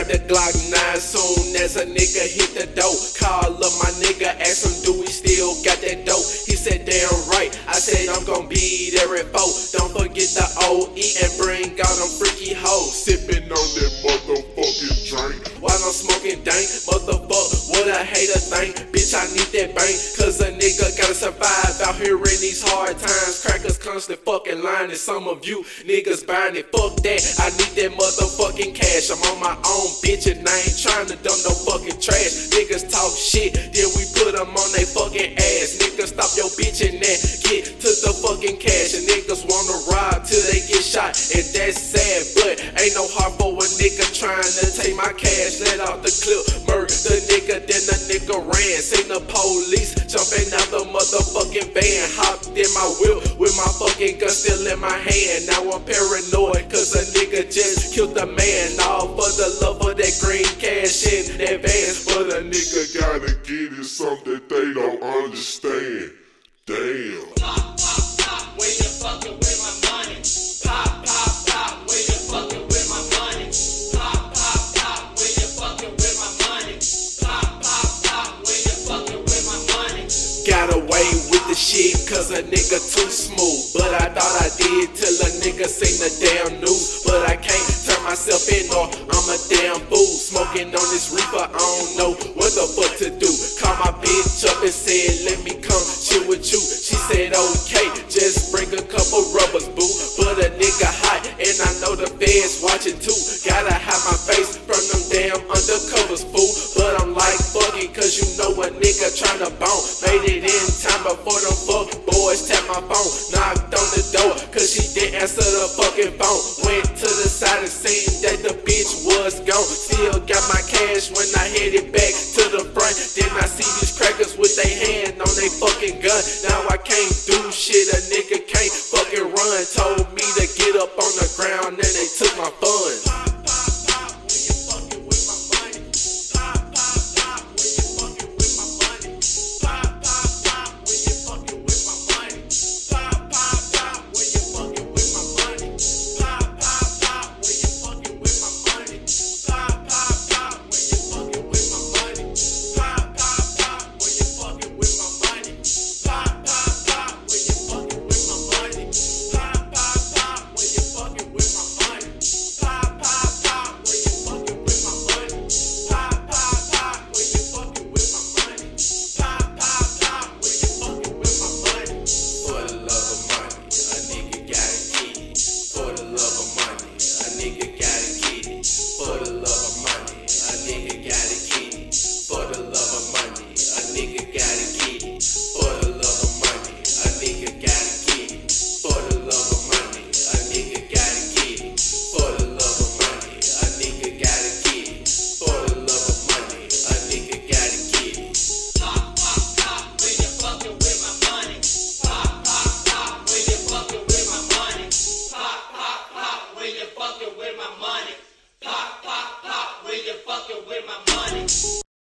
grab the Glock 9 soon as a nigga hit the dope. Call up my nigga, ask him do we still got that dope. He said damn right, I said I'm gon' be there at 4. Don't forget the OE and bring out them freaky hoes. Sippin' on that motherfucking drink while I'm smoking dank, motherfuck, what a hater think. Bitch, I need that bank, cause a nigga gotta survive out here in these hard times. Crackers constantly fucking lying, and some of you niggas buying it. Fuck that, I need that motherfucking cash. I'm on my own, bitch, and I ain't trying to dump no fucking trash. Niggas talk shit, then we put them on they fucking ass. Niggas stop your bitch and then get to the fucking cash. And niggas wanna rob till they get shot, and that's sad, but ain't no heart for a nigga trying to take my cash. Let out the clip, murder the nigga, then the nigga ran. Seen the police jumping out the motherfucking van. Hopped in my whip with my fucking gun still in my hand. Now I'm paranoid cause a nigga just killed the man. All for the love of that green cash in advance. But a nigga gotta get it something that they don't understand. Damn. Pop, pop, pop, when you fucking with my money. Pop, pop, pop, when you fucking with my money. Pop, pop, pop, when you fucking with my money. Pop, pop, pop, when you fucking with my money. Got away with the shit cause a nigga too smooth. But I thought I did till a nigga seen the damn news. But I can't turn myself in or I'm a damn fool. Smoking on this reefer, I don't know what the fuck to do. Call my bitch up and said let me come chill with you. She said okay, just bring a couple rubbers, boo. But a nigga hot and I know the feds watching too. Gotta hide my face from them damn undercovers, fool. But I'm like fuck it cause you know a nigga tryna bone. Made it in time before them fuck boys tapped my phone. Knocked on the door cause she didn't answer the fucking phone. Went to the side and seen that the bitch was gone. Still got my cash when I headed back to the front. Then I see these crackers with their hand on they fucking gun. Now I can't do shit, a nigga can't fucking run. Told me to get up on the ground and they took my